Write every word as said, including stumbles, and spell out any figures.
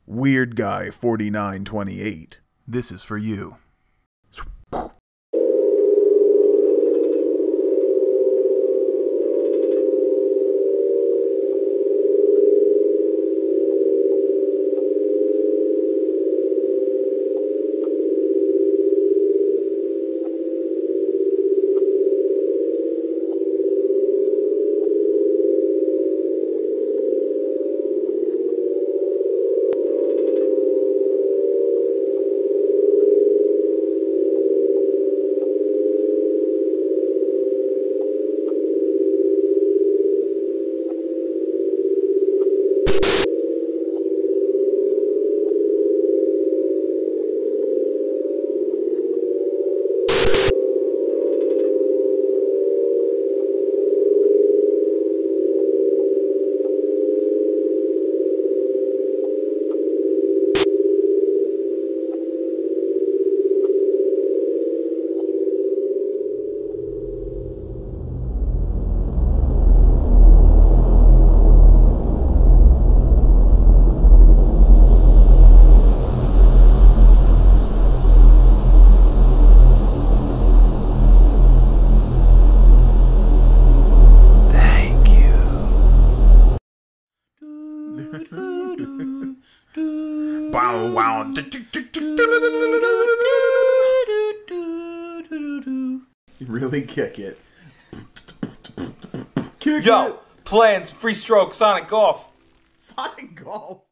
Weird Guy forty-nine twenty-eight. This is for you. Wow, wow. Really kick it. Kick Yo, it. plans, free stroke, Sonic Golf. Sonic Golf.